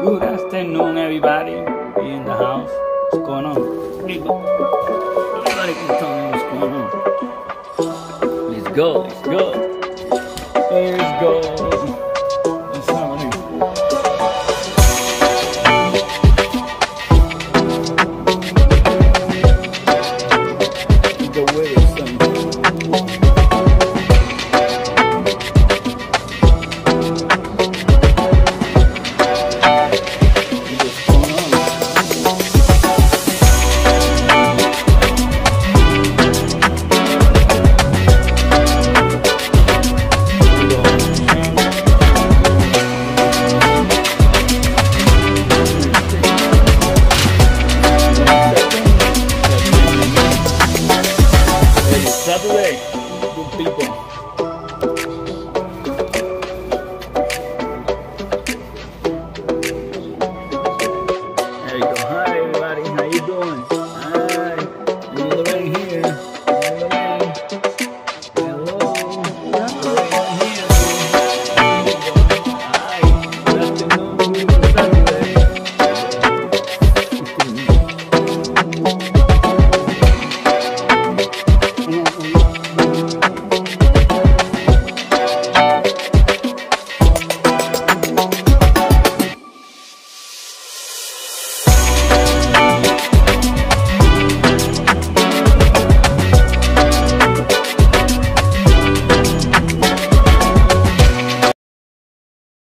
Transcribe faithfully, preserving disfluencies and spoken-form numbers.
Good afternoon, everybody. We in the house. What's going on? Rico. Everybody can tell me what's going on. Let's go. Let's go. Let's go.